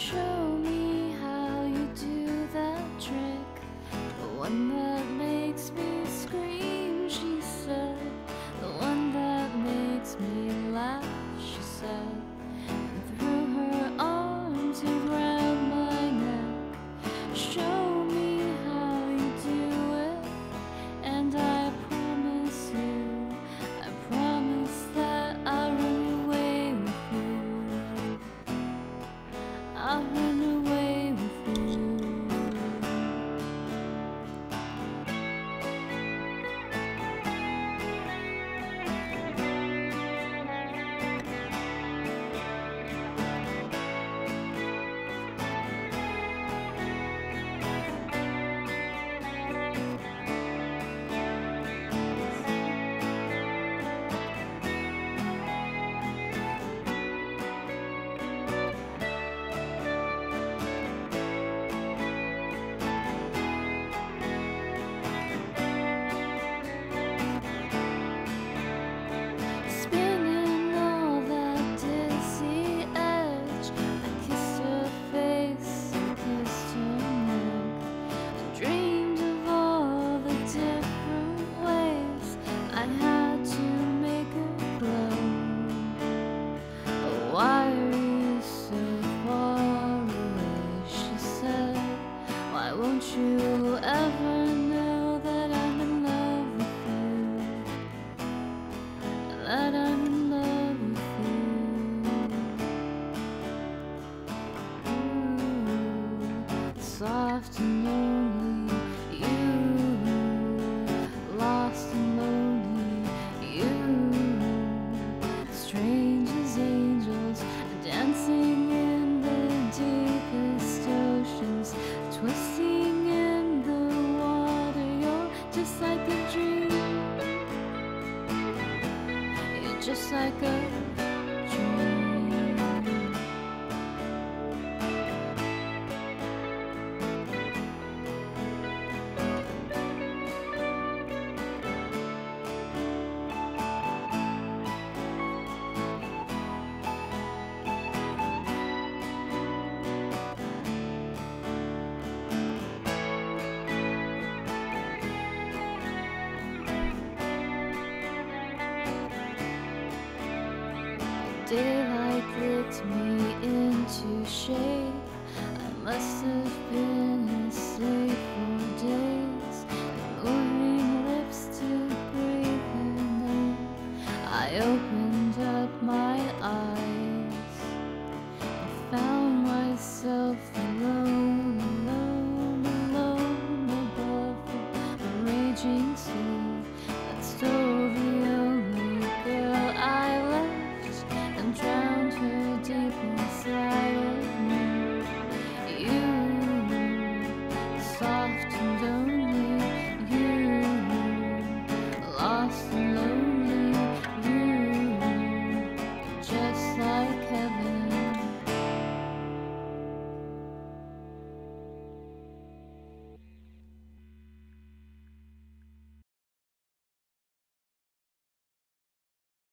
Show me how you do that trick, the one that makes me scream, she said, the one that makes me laugh, she said, and threw her arms around my neck. Show me how you do it, and I promise that I'll run away with you. I'll run away with you. Spinning all that dizzy edge, I kissed her face and kissed her neck, and dreamed of all the different ways I had to make her glow. But why are you so far away, she said, why won't you ever know that I'm in love with you, that I'm in love with you. Ooh, soft and lonely, you, lost and lonely, you, strange as angels, dancing in the deepest oceans, twisting in the water. You're just like a dream, you're just like a dream. Daylight licked me into shape. I must have been asleep for days, moving lips to breathe her name. I opened